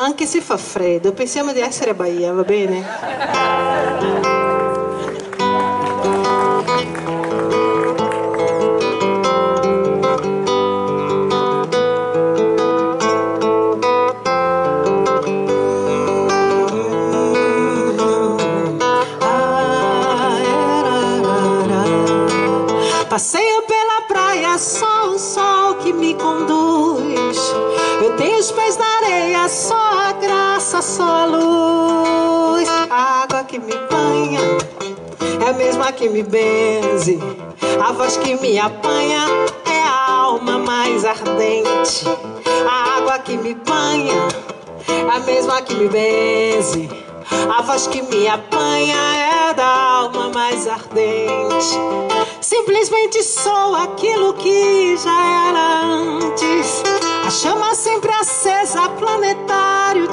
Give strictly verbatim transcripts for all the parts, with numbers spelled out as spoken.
anche se fa freddo, pensiamo di essere a Bahia, va bene? Passeio pela praia, só o sol que me conduz. Eu tenho os pés na areia, só a graça, só a luz. A água que me banha é a mesma que me benze. A voz que me apanha é a alma mais ardente. A água que me banha é a mesma que me benze. A voz que me apanha é da alma mais ardente. Simplesmente sou aquilo que já era antes. A chama sempre acesa, planetário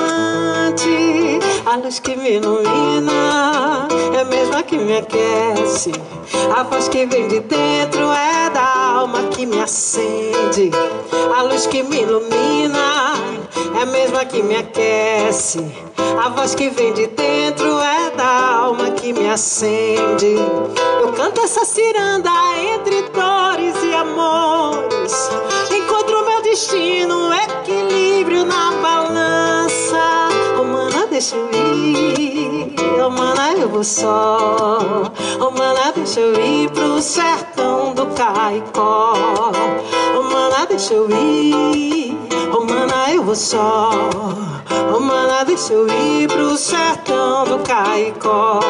diamante. A luz que me ilumina é a mesma que me aquece. A voz que vem de dentro é da alma que me acende. A luz que me ilumina é a mesma que me aquece. A voz que vem de dentro é da alma que me acende. Eu canto essa ciranda entre dores e amores. Encontro meu destino, equilíbrio na balança. Oh, mana, deixa eu ir. Oh, mana, eu vou só. Oh, mana, deixa eu ir pro sertão do Caicó. Oh, mana, deixa eu ir. Oh, mana, eu vou só. Oh, mana, deixa eu ir pro sertão do Caicó.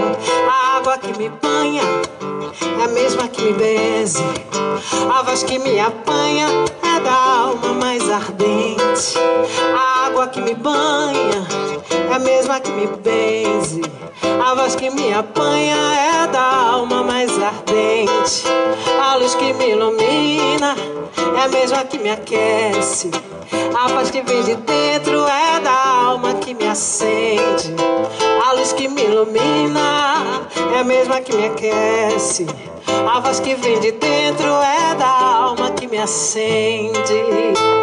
A água que me banha é a mesma que me benze. A voz que me apanha é da alma mais ardente. A água que me banha é a mesma que me benze. A voz que me apanha é da alma mais ardente. A luz que me ilumina é a mesma que me aquece. A voz que vem de dentro é da alma que me acende. A luz que me ilumina é a mesma que me aquece. A voz que vem de dentro é da alma que me acende.